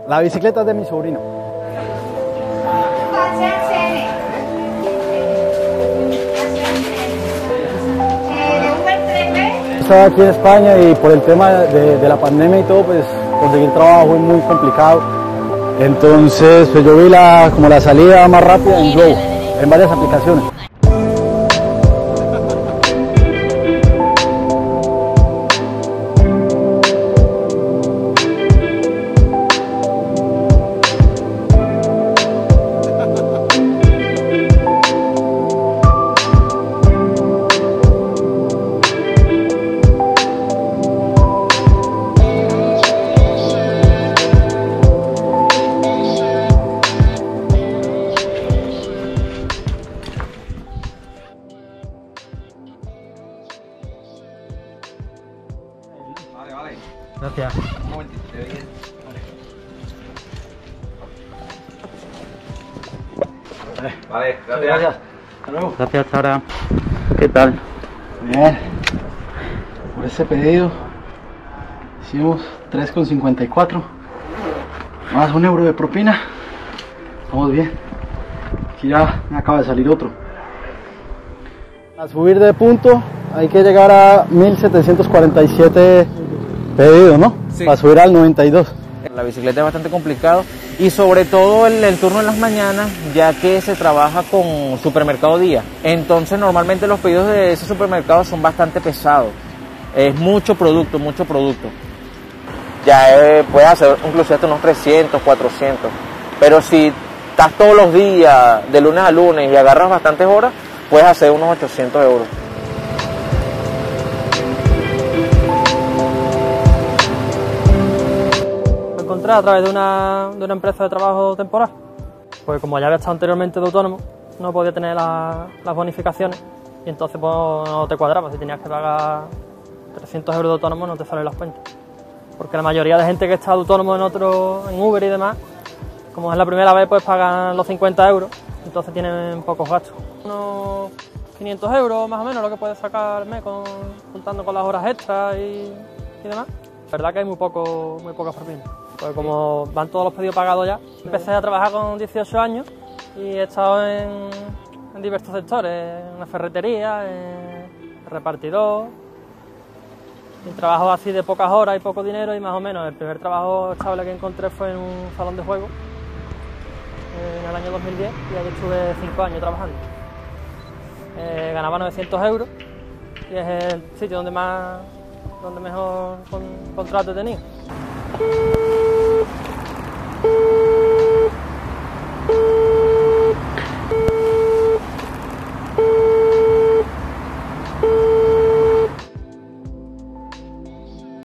La bicicleta es de mi sobrino. Estaba aquí en España y por el tema de la pandemia y todo, pues conseguir trabajo es muy complicado. Entonces, pues yo vi como la salida más rápida en Globo, en varias aplicaciones. Gracias. Un momentito, te veía. Vale, gracias. Hasta luego. Gracias, hasta ahora. ¿Qué tal? Bien. Por ese pedido hicimos 3,54 más €1 de propina. Estamos bien. Aquí ya me acaba de salir otro. A subir de punto hay que llegar a 1747 pedidos, ¿no? Sí. Para subir al 92. La bicicleta es bastante complicado y sobre todo el turno en las mañanas, ya que se trabaja con supermercado día. Entonces normalmente los pedidos de ese supermercado son bastante pesados. Es mucho producto, mucho producto. Ya puedes hacer incluso hasta unos 300, 400. Pero si estás todos los días, de lunes a lunes, y agarras bastantes horas, puedes hacer unos 800 euros. Me encontré a través de una empresa de trabajo temporal. Pues como ya había estado anteriormente de autónomo, no podía tener las bonificaciones y entonces pues no te cuadraba. Si tenías que pagar 300 euros de autónomo no te salen las cuentas. Porque la mayoría de gente que está de autónomo en Uber y demás, como es la primera vez, pues pagan los 50 euros, entonces tienen pocos gastos. Unos 500 euros más o menos lo que puedes sacar al mes contando con las horas extras y demás. La verdad que hay muy pocas propinas. Pues como van todos los pedidos pagados ya, empecé a trabajar con 18 años y he estado en diversos sectores, en una ferretería, en repartidor, en trabajos así de pocas horas y poco dinero y más o menos. El primer trabajo estable que encontré fue en un salón de juego en el año 2010 y ahí estuve 5 años trabajando. Ganaba 900 euros y es el sitio donde mejor contrato he tenido.